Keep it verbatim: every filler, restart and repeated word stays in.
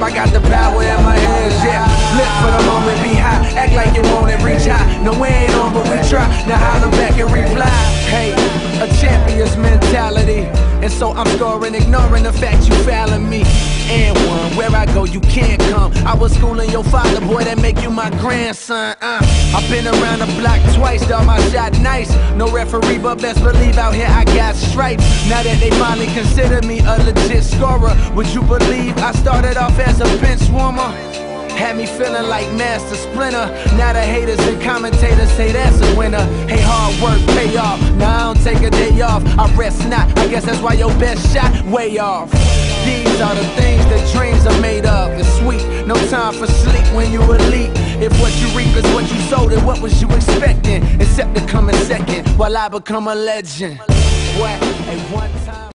I got the power in my hands, yeah. Live for the moment, be high, act like you want it, reach high. No, we ain't on, but we try. Now holler back and reply. Hey, a champion's mentality, and so I'm scoring, ignoring the fact you fouling me. And one, where I go, you can't come. I was schooling your father, boy, that make you my grandson. Uh, I've been around the block twice, dog, my shot nice. No referee, but best believe out here I got stripes. Now that they finally consider me a legit scorer, would you believe I started off as a bench warmer? Had me feeling like Master Splinter. Now the haters and commentators say that's a winner. Hey, hard work pay off. Now I don't take a day off, I rest not. I guess that's why your best shot way off. These are the things that dreams are made of. It's sweet, no time for sleep when you elite. If what you reap is what you sow, then what was you expecting? Except to come in second while I become a legend. What? At one time